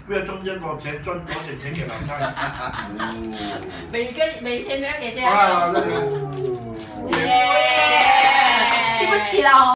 为了中间给我钱赚多点钱给老蔡。 每天都要给这样。 啊，这个。 耶！对不起了哦。